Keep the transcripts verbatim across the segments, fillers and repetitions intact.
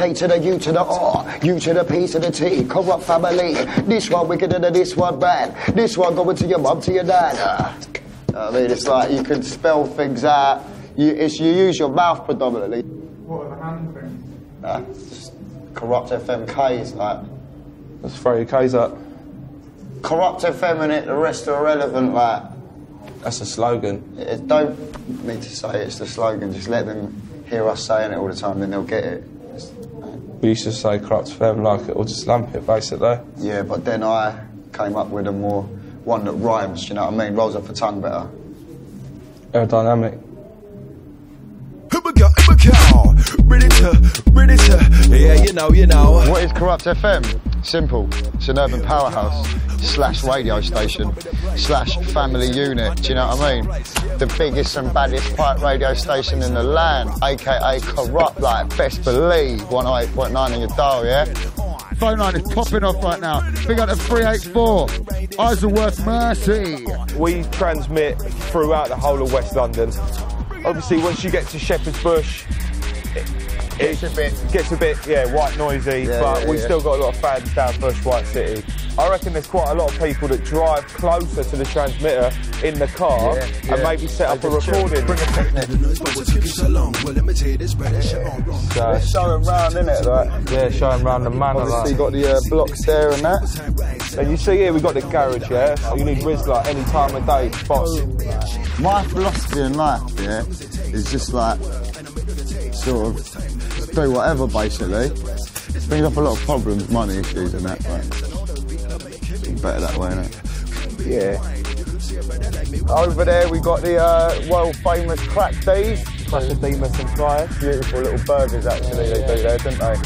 K to the U to the R, U to the P to the T, Kurupt family. This one wicked and this one bad. This one going to your mum, to your dad. Uh, I mean, it's like you can spell things out. You, it's, you use your mouth predominantly. What are the hand things? Uh, just Kurupt F M K's, like. Let's throw your K's up. Kurupt F M in it, the rest are irrelevant, like. That's a slogan. It, don't need to say it's the slogan, just let them hear us saying it all the time, then they'll get it. It's, We used to say Kurupt F M like it, or just lamp it, basically. Yeah, but then I came up with a more, one that rhymes, do you know what I mean? Rolls off the tongue better. Aerodynamic. Ready to, ready to, yeah, you know, you know. What is Kurupt F M? Simple. It's an urban powerhouse slash radio station slash family unit. Do you know what I mean? The biggest and baddest pipe radio station in the land, aka Kurupt, like best believe. one oh eight point nine on your dial, yeah. Phone line is popping off right now. Big up to three eight four. Isleworth Mercy. We transmit throughout the whole of West London. Obviously, once you get to Shepherd's Bush, it, it Gets a bit, gets a bit, yeah, white noisy, Yeah, but yeah, we've yeah. still got a lot of fans down Bush, White City. I reckon there's quite a lot of people that drive closer to the transmitter in the car Yeah, and yeah. maybe set up a Just recording. Bring a picnic. So, Let's show them round, innit? Like. yeah, showing around the manor. Obviously, you Like. got the uh, blocks there and that. And you see here, we've got the garage, yeah? So you need Rizla any time of day, spot. My philosophy in life, yeah, is just like, sort of, just do whatever, basically. Brings up a lot of problems, money issues and that, but better that way, innit? Yeah. Over there, we got the uh, world famous Crack D's. Crack the Demas and Flyers. Beautiful little burgers, actually, they do there, don't they?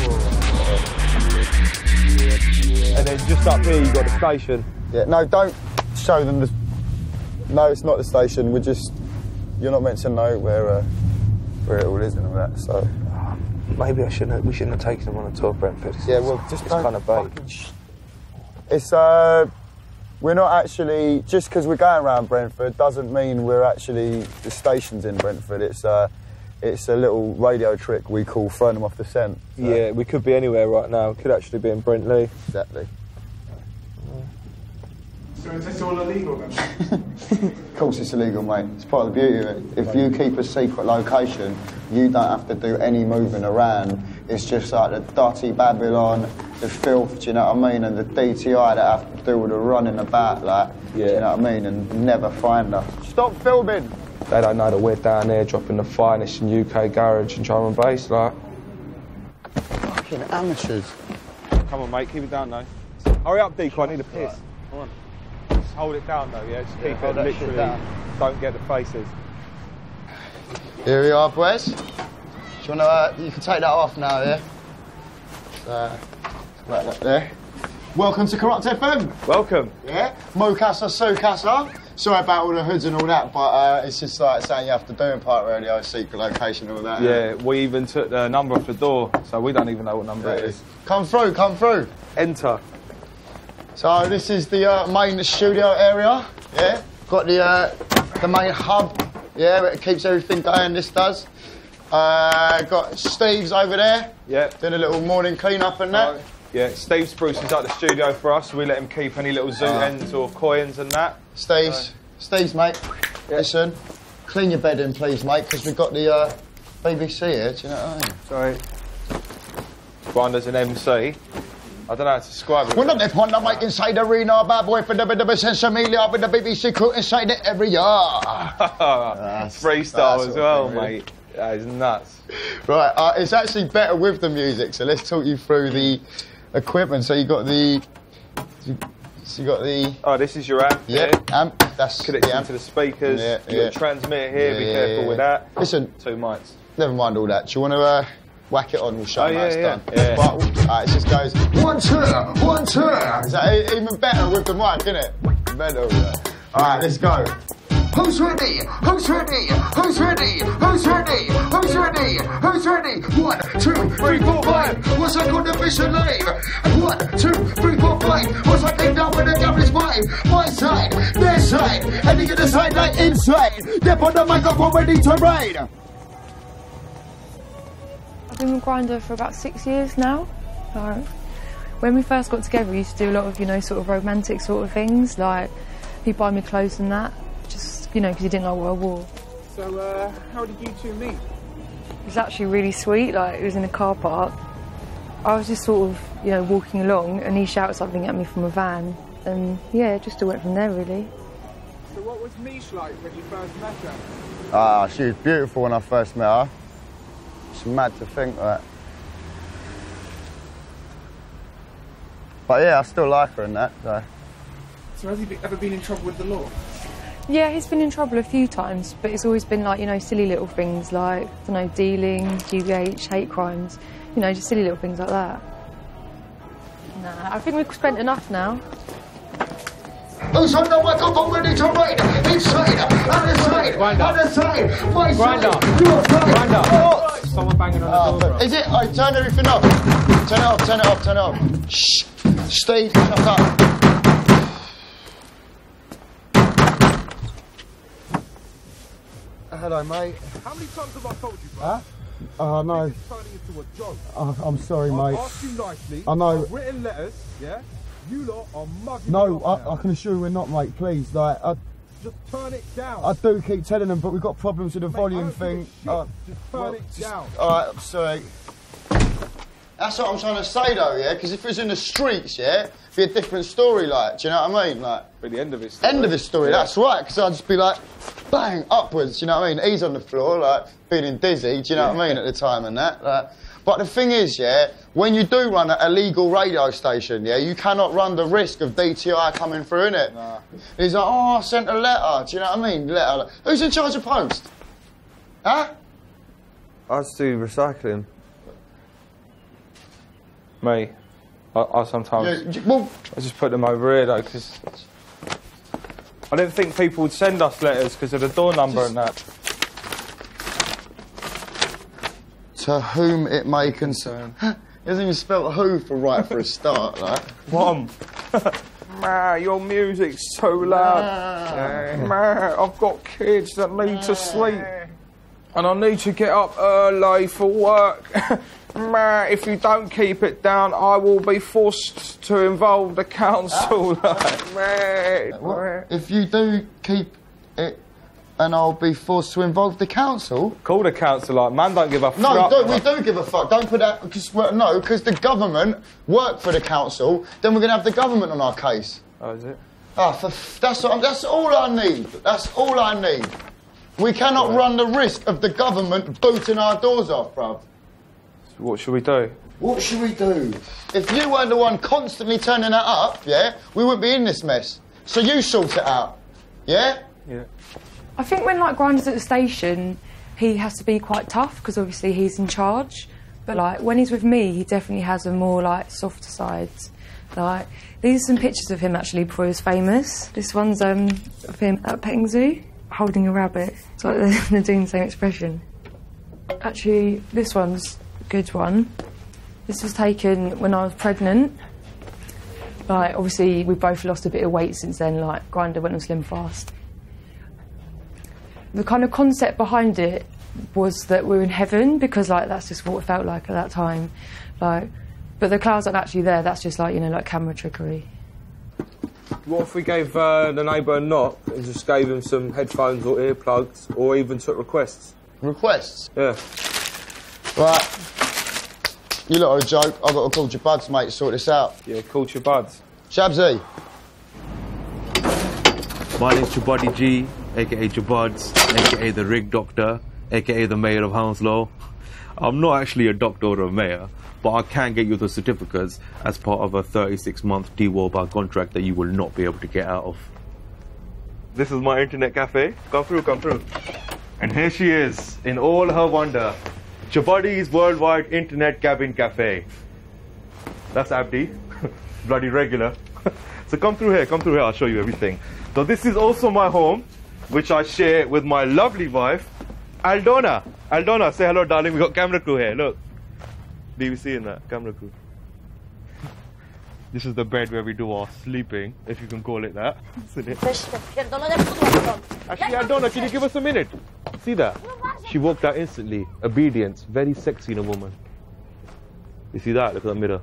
And then just up here, you got the station. Yeah, no, don't show them the... No, it's not the station, we're just... You're not meant to know where, uh, where it all is and all that, so... Maybe I shouldn't. We shouldn't have taken them on a tour, Brentford. It's, Yeah, well, just it's don't kind of bait. fucking sh- It's, uh... We're not actually... Just because we're going around Brentford doesn't mean we're actually... The station's in Brentford. It's, uh... It's a little radio trick we call throwing them off the scent. So. Yeah, we could be anywhere right now. Could actually be in Brentley. Exactly. So is this all illegal then? Of course it's illegal, mate. It's part of the beauty of it. If you keep a secret location, you don't have to do any moving around. It's just like the dirty Babylon, the filth, do you know what I mean? And the D T I that have to do with the running about, like, Yeah. do you know what I mean? And never find us. Stop filming! They don't know that we're down there dropping the finest in U K garage and drum and bass, like. Fucking amateurs. Come on, mate, keep it down, though. Hurry up, Deco, I need a piss. Come on. Just hold it down, though, yeah? Just keep Yeah, it hold that shit literally. down. Don't get the faces. Here we are, boys. Do you want to, uh, you can take that off now, yeah? So, right up there. Welcome to Kurupt F M. Welcome. Yeah? Mocasa, Socasa. Sorry about all the hoods and all that, but uh, it's just like saying you have to do in part radio, secret location, all that. Yeah, we even took the number off the door, so we don't even know what number it is. Come through, come through. Enter. So this is the uh, main studio area, yeah? Got the uh, the main hub, yeah, it keeps everything going, this does. Uh, got Steve's over there, Yeah. doing a little morning clean up and that. Yeah, Steve spruces up the studio for us, so we let him keep any little zoot ends or coins and that. Steve's, Steve's, mate, listen, clean your bed in, please, mate, because we've got the uh, B B C here, do you know what I mean? Sorry. One as an M C. I don't know how to describe it. We're not the one that make inside the arena, bad boy for the bit of a sense of media with the B B C crew inside the area. Freestyle as well, thing, really. mate. That is nuts. Right, uh, it's actually better with the music, so let's talk you through the equipment. So you got the, so you got the, Oh, this is your amp. yeah, here. amp. That's Connected the amp. to the speakers. Yeah, you got yeah. a transmitter here. Yeah, Be yeah, careful yeah. with that. Listen, Two mics. never mind all that. Do you want to uh, whack it on? We'll show Oh, them how yeah, it's yeah, done. yeah. But, uh, it just goes one two, one two. Is that e- even better with the mic, isn't it? Better. Yeah. All right, let's go. Who's ready? Who's ready? Who's ready? Who's ready? Who's ready? Who's ready? One, two, three, four, five. What's I called the mission name? One, two, three, four, five. What's I came down with the garbage five? My side, their side, and you get the side like inside. Step on the microphone ready to ride. I've been with Grindr for about six years now. Like, when we first got together, we used to do a lot of, you know, sort of romantic sort of things, like he'd buy me clothes and that, just, you know, because he didn't know what I wore. So, uh, how did you two meet? It was actually really sweet. Like, it was in a car park. I was just sort of, you know, walking along, and he shouted something at me from a van, and yeah, it just went from there, really. So what was Mish like when you first met her? Ah, she was beautiful when I first met her. It's mad to think that. But yeah, I still like her and that, so. So has he be ever been in trouble with the law? Yeah, he's been in trouble a few times, but it's always been like, you know, silly little things like, I don't know, dealing, G B H, hate crimes, you know, just silly little things like that. Nah, I think we've spent enough now. Who's on the microphone ready to raid? Inside, other side, other side, my side, your side. Oh. Someone banging on the door, bro. Is it? I turn everything off. Turn it off, turn it off, turn it off. Shh. Steve, shut up. Hello, mate. How many times have I told you, bro? Huh? Oh, no. This is turning into a joke. Oh, I'm sorry, I've mate. asked you nicely. I know. I've written letters, yeah? You lot are mugging No, me I, up I can assure you we're not, mate. Please, like, I, Just turn it down. I do keep telling them, but we've got problems with the Mate, volume I don't thing. give a shit. Uh, Just turn well, it just- down. All right, I'm sorry. That's what I'm trying to say, though, yeah? Because if it was in the streets, yeah, it'd be a different story, like, do you know what I mean? Like, But the end of his story. end of his story, Yeah. that's right, because I'd just be like, bang, upwards, do you know what I mean? He's on the floor, like, feeling dizzy, do you know what I mean, at the time and that. Like, but the thing is, yeah, when you do run an illegal radio station, yeah, you cannot run the risk of D T I coming through, innit? Nah. He's like, oh, I sent a letter, do you know what I mean? Letter. Who's in charge of post? Huh? I just do recycling. Me, I, I sometimes Yeah, well, I just put them over here though, because I didn't think people would send us letters because of the door number and that. to whom it may concern. He hasn't even spelt who for right for a start, like. Mum, Ma, your music's so loud. Ma, I've got kids that need to sleep. And I need to get up early for work. Ma, if you don't keep it down, I will be forced to involve the council. Like, ma, ma. If you do keep it, and I'll be forced to involve the council. Call the council, like, man, don't give a fuck. No, don't, we do give a fuck. Don't put that, because, well, no, because the government work for the council, then we're going to have the government on our case. Oh, is it? Ah, for f that's, what, that's all I need. That's all I need. We cannot Right. run the risk of the government booting our doors off, bruv. So what should we do? What should we do? If you weren't the one constantly turning that up, yeah, we wouldn't be in this mess. So you sort it out, yeah? Yeah. I think when like Grinder's at the station, he has to be quite tough because obviously he's in charge. But like when he's with me, he definitely has a more like softer side. Like these are some pictures of him actually before he was famous. This one's um of him at a petting zoo holding a rabbit. It's like they're, they're doing the same expression. Actually, this one's a good one. This was taken when I was pregnant. Like obviously we both lost a bit of weight since then. Like Grinder went on Slim Fast. The kind of concept behind it was that we're in heaven because like that's just what it felt like at that time. Like, but the clouds aren't actually there. That's just like, you know, like camera trickery. What if we gave uh, the neighbour a knock and just gave him some headphones or earplugs or even took requests? Requests? Yeah. Right. You lot are a joke. I've got to call your buds, mate, to sort this out. Yeah, call your buds. Shabsy. My name's Chubody G, aka Jabuds, aka the Rig Doctor, aka the Mayor of Hounslow. I'm not actually a doctor or a mayor, but I can get you the certificates as part of a thirty-six month D-Wall bar contract that you will not be able to get out of. This is my internet cafe. Come through, come through. And here she is, in all her wonder. Chaudhry's Worldwide Internet Cabin Cafe. That's Abdi, bloody regular. So come through here, come through here, I'll show you everything. So this is also my home, which I share with my lovely wife, Aldona. Aldona, say hello, darling. We got camera crew here. Look, B B C in that camera crew. This is the bed where we do our sleeping, if you can call it that. Isn't it? Actually, Aldona, can you give us a minute? See that? She walked out instantly. Obedience, very sexy in a woman. You see that? Look at the mirror.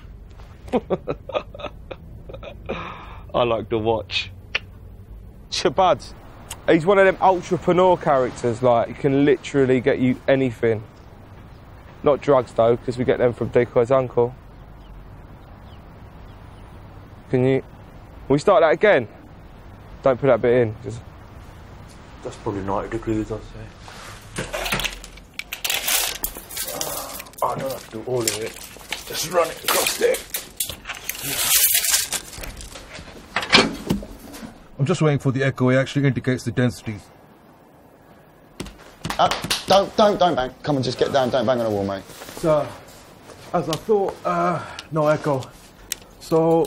I like to watch. Shabazz. He's one of them entrepreneur characters, like, he can literally get you anything. Not drugs, though, because we get them from Decoy's uncle. Can you... Can we start that again? Don't put that bit in. Just... That's probably ninety degrees, I'd say. I don't have to do all of it. Just run it across there. I'm just waiting for the echo. It actually indicates the densities. Uh, don't, don't, don't bang. Come on, just get down. Don't bang on the wall, mate. So, as I thought, uh, no echo. So,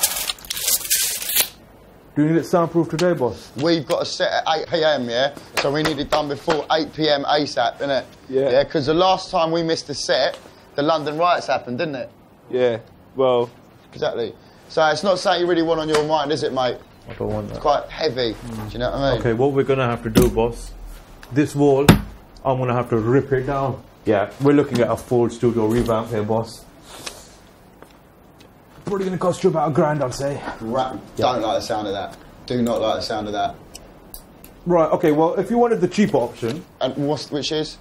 do you need it soundproof today, boss? We've got a set at eight p m, yeah? So we need it done before eight p m ASAP, innit? Yeah. Yeah, because the last time we missed the set, the London riots happened, didn't it? Yeah, well... Exactly. So it's not something you really want on your mind, is it, mate? I don't want that. It's quite heavy. Mm. Do you know what I mean? Okay, what we're gonna have to do, boss, this wall, I'm gonna have to rip it down. Yeah, we're looking at a full studio revamp here, boss. Probably going to cost you about a grand, I'd say. Ra Don't like the sound of that. Do not like the sound of that. Right, okay, well, if you wanted the cheaper option... And what's, which is?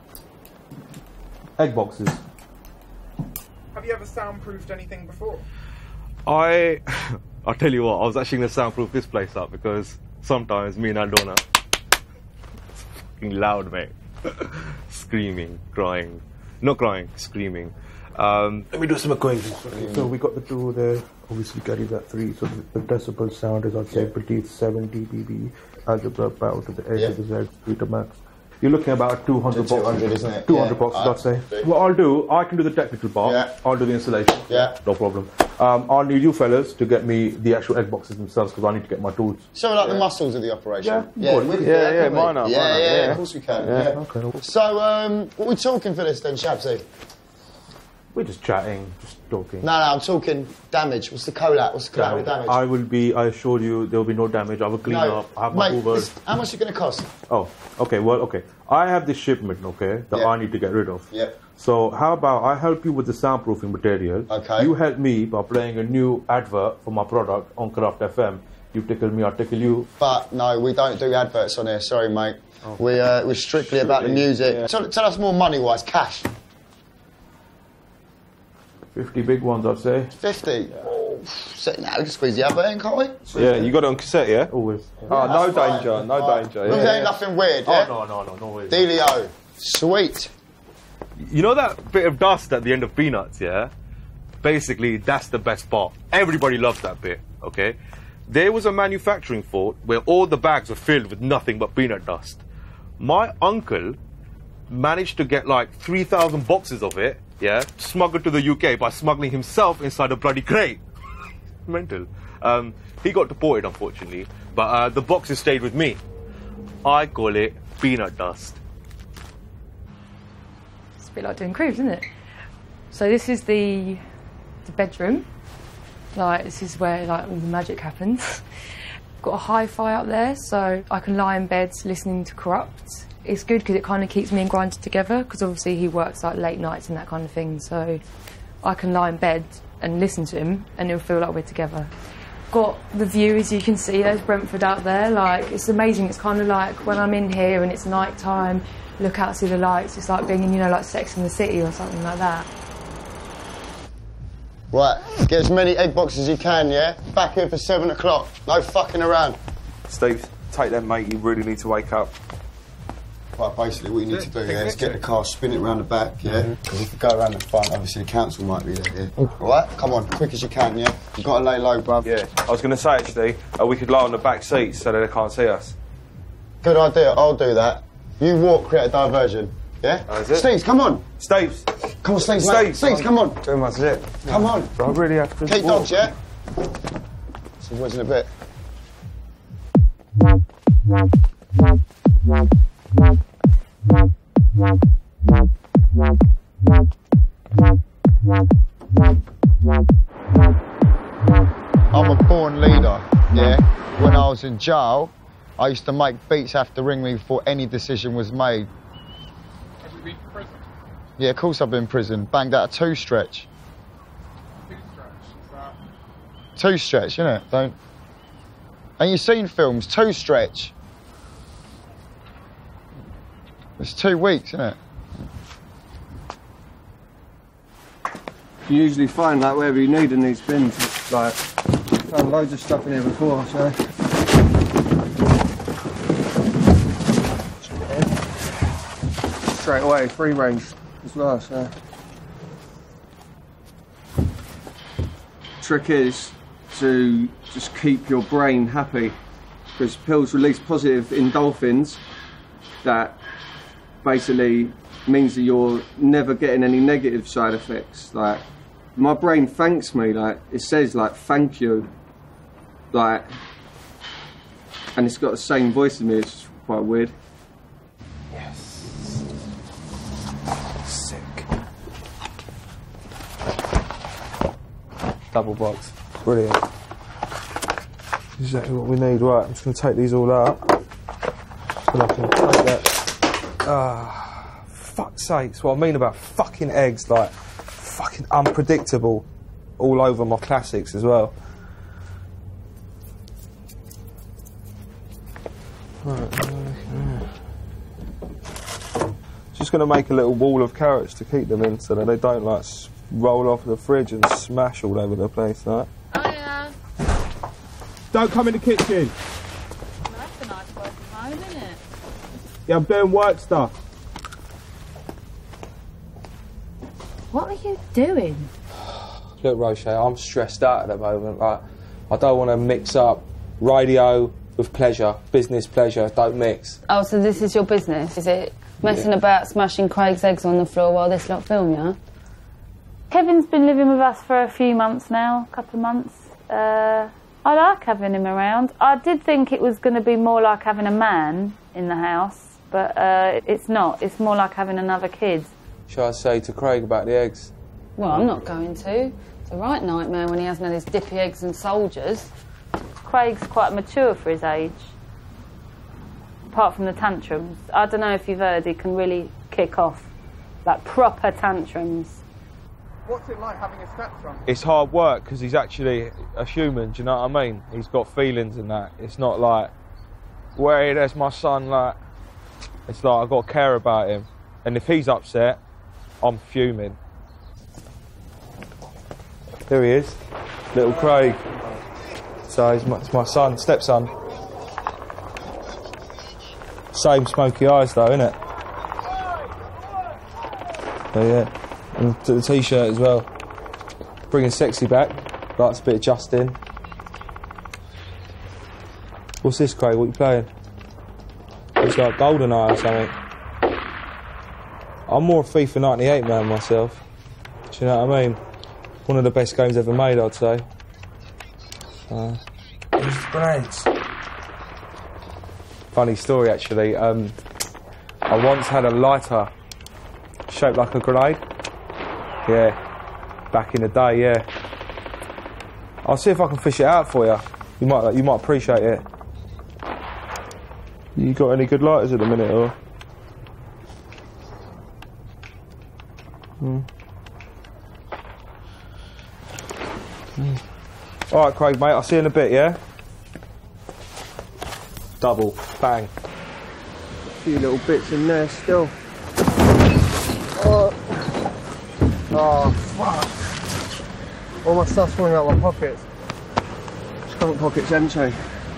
Egg boxes. Have you ever soundproofed anything before? I... I'll tell you what, I was actually going to soundproof this place up because sometimes me and Aldona... It's fucking loud, mate. Screaming, crying. Not crying, screaming. Um, Let me do some equations. Okay, so we got the two there. Obviously carries at three. So the, the decibel sound is, I'd say, beneath seven D B B. Algebra power to the edge Yeah. of the Z, three to max. You're looking at about two hundred two boxes. hundred, isn't it? two hundred Yeah. boxes, I'd say. Big. what I'll do, I can do the technical part. Yeah. I'll do the installation. Yeah. No problem. Um, I'll need you fellas to get me the actual egg boxes themselves because I need to get my tools. So like the muscles of the operation? Yeah. Yeah, Good. we can do Yeah, that, yeah, couldn't we? why not, Yeah, why not, yeah, yeah. of course we can. Yeah, Yeah. okay. So, um, what are we talking for this then, Shabsy? We're just chatting, just talking. No, no, I'm talking damage. What's the collat? What's the collateral damage? I will be, I assure you, there will be no damage. I will clean no, up. I have my mate, Ubers. this- how much is it going to cost? Oh, okay, well, okay. I have this shipment, okay, that Yeah. I need to get rid of. Yep. So how about I help you with the soundproofing material. Okay. You help me by playing a new advert for my product on Kurupt F M. You tickle me, I tickle you. But no, we don't do adverts on here. Sorry, mate. We uh, we're strictly about the music. yeah. Tell, tell us more money-wise, cash. fifty big ones, I'd say. Fifty. Oh, so, now we can squeeze the advert in, can't we? Yeah, you got it on cassette, yeah? Always. Oh, no That's fine. danger, no Right. danger. Well, Yeah, there ain't yeah. nothing weird, yeah? Oh, no, no, no, no way. Dealio. Sweet. You know that bit of dust at the end of Peanuts, yeah? Basically, that's the best part. Everybody loves that bit, okay? There was a manufacturing fault where all the bags were filled with nothing but peanut dust. My uncle managed to get like three thousand boxes of it, yeah, smuggled to the U K by smuggling himself inside a bloody crate. Mental. Um, he got deported, unfortunately, but uh, the boxes stayed with me. I call it peanut dust. It's a bit like doing cruise, isn't it? So this is the the bedroom. Like, this is where like all the magic happens. Got a hi-fi up there, so I can lie in bed listening to Kurupt. It's good because it kind of keeps me and Grindr together, because obviously he works like late nights and that kind of thing, so I can lie in bed and listen to him and it'll feel like we're together. Got the view, as you can see, there's Brentford out there. Like, it's amazing. It's kind of like when I'm in here and it's night time, look out, see the lights. It's like being in, you know, like Sex and the City or something like that. Right, get as many egg boxes as you can, yeah? Back here for seven o'clock. No fucking around. Steve, take them, mate. You really need to wake up. Right, basically what you need to do, yeah, is get the car, spin it around the back, yeah? Because if you go around the front, obviously the council might be there, yeah? Alright, come on, quick as you can, yeah? You've got to lay low, bruv. Yeah, I was going to say, actually, uh, we could lie on the back seats so that they can't see us. Good idea, I'll do that. You walk, create a diversion, yeah? Oh, is it? Steves, come on! Steve, Come on, Steves, mate. Steves. Steves, come on! too much, is it? Come on! I really have to. Keep walk. dogs, yeah? See you boys in a bit. I'm a born leader, yeah? When I was in jail, I used to make beats have to ring me before any decision was made. Have you been to prison? Yeah, of course I've been in prison. Banged out a two stretch. Two stretch, is that? Two stretch, innit? Don't. Ain't you seen films? Two stretch. It's two weeks, isn't it? You usually find like wherever you need in these bins, it's like found loads of stuff in here before, so straight away free range as well. So trick is to just keep your brain happy, because pills release positive endorphins that basically means that you're never getting any negative side effects. Like, my brain thanks me, like, it says, like, thank you, like, and it's got the same voice as me. It's quite weird. Yes. Sick. Double box. Brilliant. Exactly what we need. Right, I'm just going to take these all out. So I can take that. Ah, fuck's sakes. What I mean about fucking eggs, like, fucking unpredictable all over my classics as well. Right, uh, just going to make a little wall of carrots to keep them in so that they don't like s roll off the fridge and smash all over the place. Like. Oh yeah. Don't come in the kitchen. Well, that's a nice work from home, isn't it? Yeah, I'm doing work stuff. What are you doing? Look, Roche, I'm stressed out at the moment. Like, I don't want to mix up radio with pleasure, business pleasure. Don't mix. Oh, so this is your business, is it? Messing Yeah. about, smashing Craig's eggs on the floor while this lot film, yeah? Kevin's been living with us for a few months now, a couple of months. Uh, I like having him around. I did think it was going to be more like having a man in the house, but uh, it's not. It's more like having another kid. Shall I say to Craig about the eggs? Well, I'm not going to. It's a right nightmare when he hasn't had his dippy eggs and soldiers. Craig's quite mature for his age. Apart from the tantrums. I don't know if you've heard, he can really kick off. Like, proper tantrums. What's it like having a stepson? It's hard work because he's actually a human, do you know what I mean? He's got feelings and that. It's not like, well, there's my son, like, it's like I've got to care about him. And if he's upset, I'm fuming. There he is, little Craig. So he's my, it's my son, stepson. Same smoky eyes though, innit? So yeah, and to the t-shirt as well. Bringing sexy back, likes a bit of Justin. What's this, Craig? What are you playing? It's like GoldenEye or something. I'm more a FIFA ninety-eight man myself. Do you know what I mean? One of the best games ever made, I'd say. Uh, grenades. Funny story, actually. Um, I once had a lighter shaped like a grenade. Yeah, back in the day. Yeah. I'll see if I can fish it out for you. You might, you might appreciate it. You got any good lighters at the minute, or? Hmm. Mm. Alright, Craig, mate, I'll see you in a bit, yeah? Double. Bang. A few little bits in there still. Oh, oh fuck. All my stuff's falling out of my pockets. Front pocket's empty.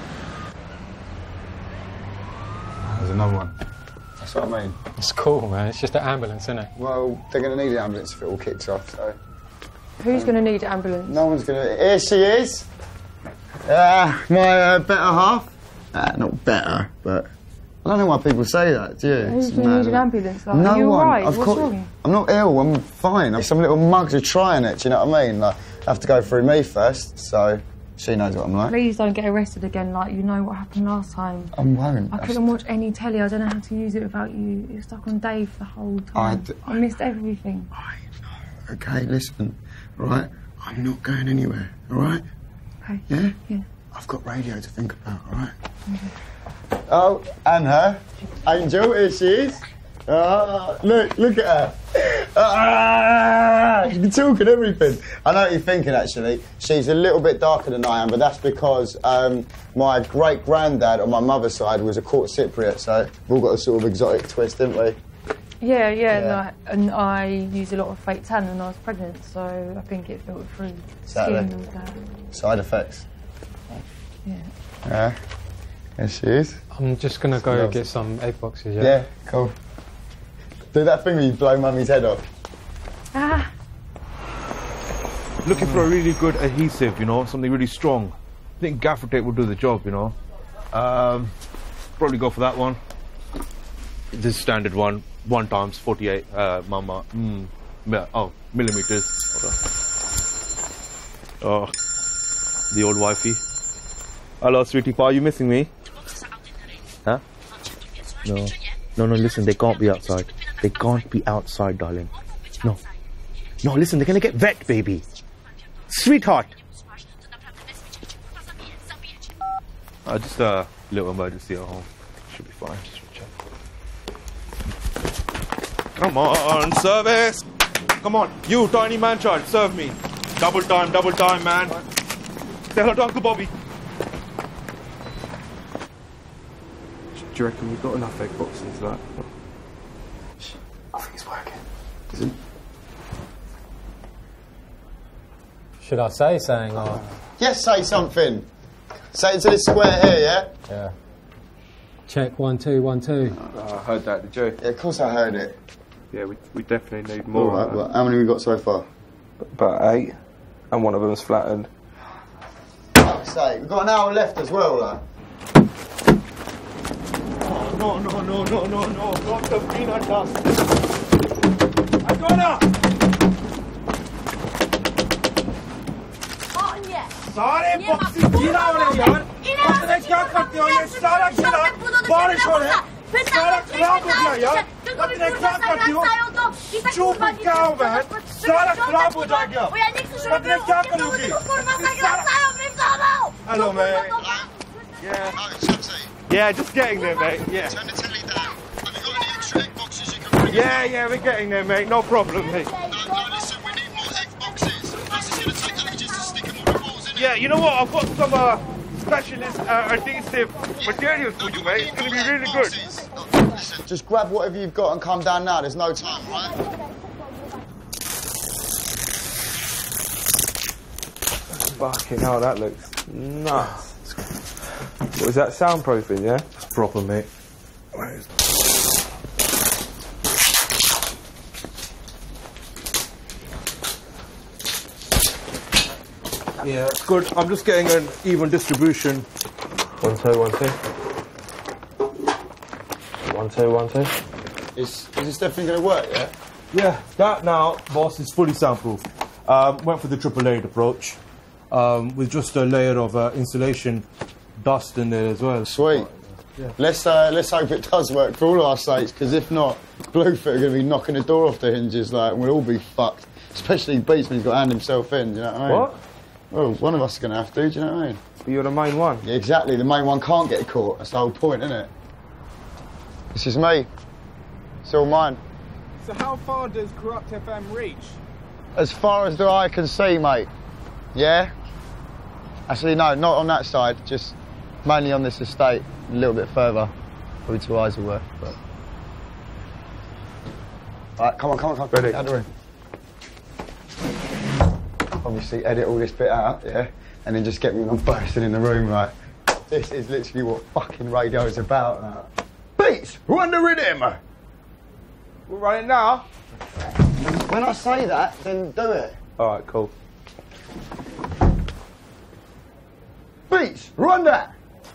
There's another one. That's what I mean. It's cool, man. It's just an ambulance, isn't it? Well, they're going to need an ambulance if it all kicks off, so... Who's going to need an ambulance? No one's going to... Here she is! Ah, uh, my uh, better half. Uh, not better, but... I don't know why people say that, do you? Who's going to need an ambulance? Like, no are you one. alright? I've What's caught, wrong? I'm not ill, I'm fine. Some little mugs are trying it, do you know what I mean? Like, have to go through me first, so... She knows what I'm like. Please don't get arrested again, like you know what happened last time. I won't. I couldn't watch any telly, I don't know how to use it without you. You're stuck on Dave the whole time. I, I missed everything. I know. Okay, listen, right? I'm not going anywhere, alright? Okay. Yeah? Yeah. I've got radio to think about, alright? Okay. Oh, and her. Angel, here she is. Oh, look, look at her. Ah, you can talk and everything. I know what you're thinking, actually. She's a little bit darker than I am, but that's because um, my great-granddad on my mother's side was a court Cypriot, so we've all got a sort of exotic twist, haven't we? Yeah, yeah, Yeah. Like, and I used a lot of fake tan when I was pregnant, so I think it filtered through Exactly. skin and all that. Side effects. Yeah. Yeah. There she is. I'm just gonna go get some egg boxes, yeah? Yeah, cool. Do that thing where you blow mummy's head off. Ah. Looking for a really good adhesive, you know, something really strong. I think gaffer tape will do the job, you know. Um, probably go for that one. This standard one, one times forty-eight, uh, mama. Mm, mi- oh, millimeters. Hold on. Oh, the old wifey. Hello, sweetie pie, are you missing me? Huh? No. No, no, listen, they can't be outside. They can't be outside, darling. No. No, listen, they're gonna get wet, baby. Sweetheart! Uh, just a little emergency at home. Should be fine. Just check. Come on, service! Come on, you tiny man child, serve me. Double time, double time, man. Say hello to Uncle Bobby. Do you reckon we've got enough egg boxes for that? I think it's working. Is it? Should I say something or? Yes, say something. Say it to this square here, yeah? Yeah. Check one, two, one, two. Oh, I heard that, did you? Yeah, of course I heard it. Yeah, we, we definitely need more. Alright, well, how many we got so far? About eight, and one of them's flattened. Fuck's sake, we've got an hour left as well, like. No, no, no, no, no, no, not the peanut dust. Agora! सारे बक्सी गिरा हो रहे यार पता नहीं क्या करते हो ये सारा गिरा बारिश हो रहा है सारा खराब हो गया यार पता नहीं क्या करते हो चुप क्या हो बहन सारा खराब हो जाएगा पता नहीं क्या करोगी hello mate yeah yeah just getting there mate yeah turn the telly down have you got any extra egg boxes you can bring yeah yeah we're getting there mate no problem mate yeah, you know what? I've got some uh, specialist uh, adhesive materials for you, mate. It's going to be really good. Just grab whatever you've got and come down now. There's no time, right? Fucking hell, that looks nuts. What is that, soundproofing, yeah? Proper, mate. Yeah, it's good. I'm just getting an even distribution. One, two, one, two. One, two, one, two. Is, is this definitely going to work, yeah? Yeah, that now, boss, is fully soundproof. Um, went for the triple layered approach um, with just a layer of uh, insulation dust in there as well. Sweet. Yeah. Let's uh, let's hope it does work for all our sakes, because if not, Bluefoot are going to be knocking the door off the hinges, like, and we'll all be fucked. Especially Beats when he's got to hand himself in, do you know what I mean? What? Well, one of us is going to have to, do you know what I mean? But you're the main one. Yeah, exactly. The main one can't get caught. That's the whole point, isn't it? This is me. It's all mine. So how far does Kurupt F M reach? As far as the eye can see, mate. Yeah? Actually, no, not on that side. Just mainly on this estate. A little bit further. Probably two eyes are worth. But... Alright, come on, come on, come on. Ready? Out the room. Obviously, edit all this bit out, yeah? And then just get me one bursting in the room, right? This is literally what fucking radio is about now. Beats! Run the rhythm! We're running now. When I say that, then do it. Alright, cool. Beats! Run that!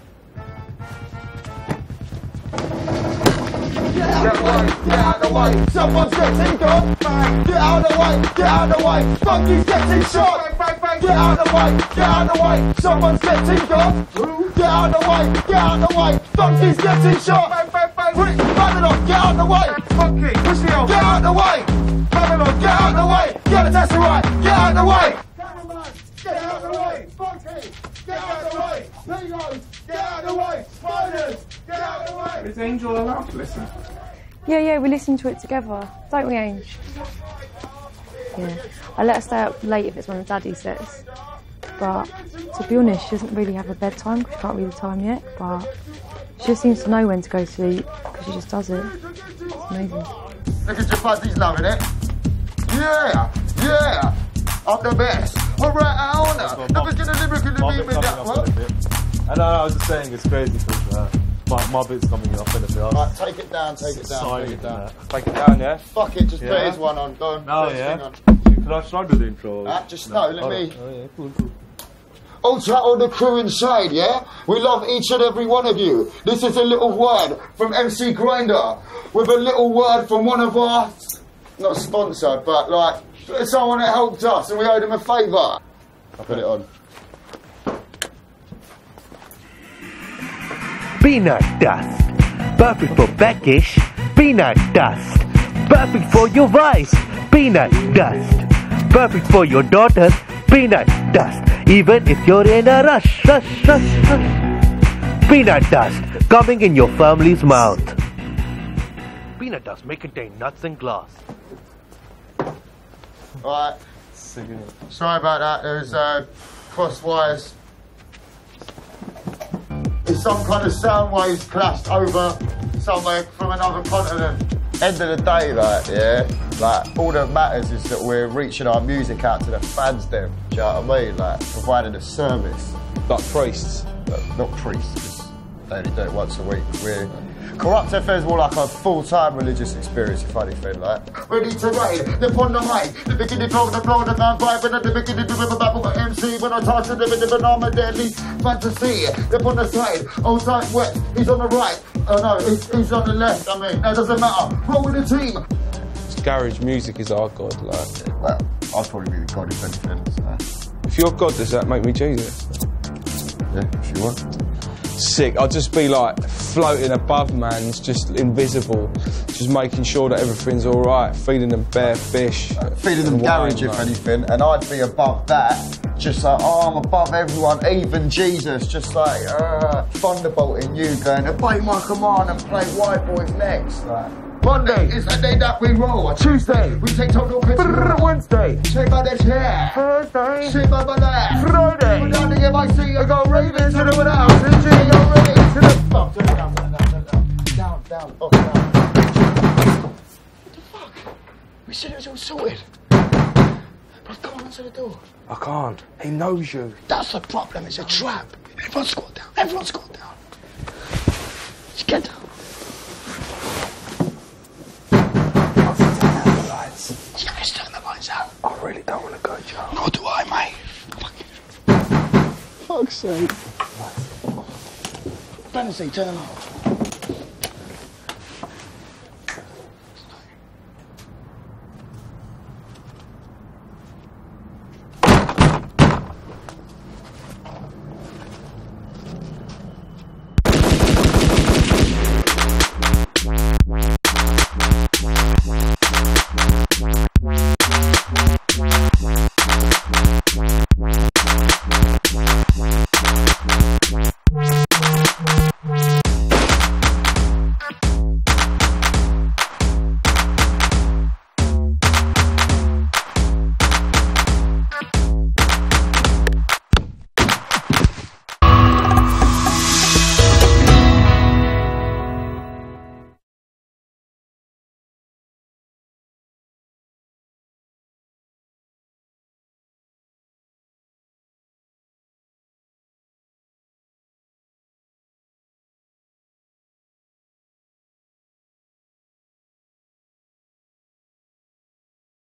Get out of the way! Get out of the way! Someone's getting gone! Get out of the way! Get out of the way! Funky's getting shot! Get out of the way! Get out of the way! Someone's getting gone! Get out of the way! Get out of the way! Funky's getting shot! Babylon, get out of the way! Funky, push me on! Get out of the way! Babylon, get out of the way! Get the test right! Get out of the way! Get out of the way! Funky! Get out of the way! Pigos! Get out of the way! Spiders! Get out of the way! Is Angel allowed to listen? Yeah, yeah, we listen to it together, don't we, Ange? Yeah. I let her stay up late if it's one of Daddy's sets. But to be honest, she doesn't really have a bedtime because she can't read the time yet. But she just seems to know when to go to sleep because she just does it. It's amazing. Look at your fuzzies loving it. Yeah, yeah. I'm the best. Alright, I own her. Never gonna lyrically be with that one. I know, I was just saying it's crazy because uh, my, my bit's coming off in a bit. Right, take it down, take it down, take it down. Take it down, yeah? Fuck it, just Yeah. put his one on. Go on. No, put his yeah. thing on. Can I try to do the intro? Ah, just no, let oh, me. Oh, yeah, cool, cool. All to all the crew inside, yeah? We love each and every one of you. This is a little word from M C Grinder with a little word from one of our, not sponsored, but like, someone that helped us and we owed him a favour. I'll put it on. Peanut dust. Perfect for peckish. Peanut dust. Perfect for your vice. Peanut dust. Perfect for your daughter. Peanut dust. Even if you're in a rush, rush, rush, rush. Peanut dust coming in your family's mouth. Peanut dust may contain nuts and glass. Alright. Sorry about that. There's uh, cross wires. It's some kind of sound waves clashed over somewhere from another continent. End of the day, like, yeah, like, all that matters is that we're reaching our music out to the fans then, do you know what I mean? Like, providing a service. Like priests? Like, not priests, because they only do it once a week. We're... Kurupt F M is more like a full-time religious experience, if anything, like. Ready to ride, they're on the mic, the beginning flow, the flow, the man vibe, and at the beginning, the river battle with M C, when I touch the living, the banana, deadly fantasy, they're on the side, old side wet, he's on the right, oh no, he's, he's on the left, I mean, that doesn't matter, roll with the team. Garage music is our God, like. Well, I'd probably be the God if anything, so. If you're God, does that make me Jesus? Yeah, if you want. Sick. I'll just be like floating above man's, just invisible, just making sure that everything's all right, feeding them bare fish, uh, feeding them garage if anything, and I'd be above that, just like, oh, I'm above everyone, even Jesus, just like uh, thunderbolting you, going, obey my command and play white boys next. Like, Monday is the day that we roll. Tuesday we take total control. Wednesday shake by the chair. Thursday shake by my left. Friday we're down to M I C. I go raving to the without. And G go raving to the fuck. Turn it down, down, down, down, down, down, up, down. What the fuck? We said it was all sorted. Bro, come on to the door. I can't. He knows you. That's the problem. It's a trap. Everyone squat down. Everyone squat down. Just get down. You guys turn the lights out. I really don't want to go, Joe. Nor do I, mate. Fuck's sake. Fantasy, turn them off.